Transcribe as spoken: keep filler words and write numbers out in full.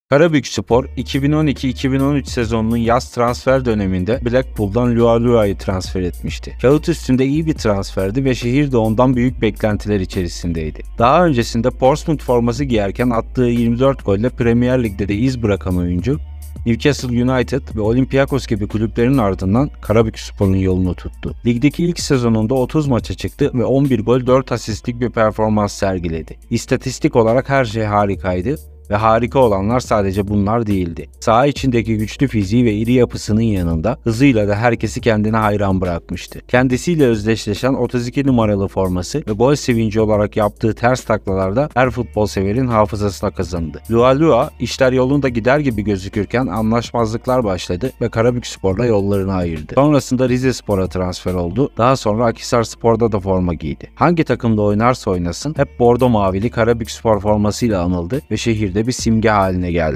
Karabükspor iki bin on iki iki bin on üç sezonunun yaz transfer döneminde Blackpool'dan Lualua'yı transfer etmişti. Kağıt üstünde iyi bir transferdi ve şehir de ondan büyük beklentiler içerisindeydi. Daha öncesinde Portsmouth forması giyerken attığı yirmi dört golle Premier Lig'de de iz bırakan oyuncu, Newcastle United ve Olympiakos gibi kulüplerin ardından Karabükspor'un yolunu tuttu. Ligdeki ilk sezonunda otuz maça çıktı ve on bir gol dört asistlik bir performans sergiledi. İstatistik olarak her şey harikaydı. Ve harika olanlar sadece bunlar değildi. Saha içindeki güçlü fiziği ve iri yapısının yanında hızıyla da herkesi kendine hayran bırakmıştı. Kendisiyle özdeşleşen otuz iki numaralı forması ve gol sevinci olarak yaptığı ters taklalarda her futbol severin hafızasına kazındı. Lualua işler yolunda gider gibi gözükürken anlaşmazlıklar başladı ve Karabükspor'la yollarını ayırdı. Sonrasında Rizespor'a transfer oldu. Daha sonra Akhisarspor'da da forma giydi. Hangi takımda oynarsa oynasın hep bordo mavili Karabükspor formasıyla anıldı ve şehir bir simge haline geldi.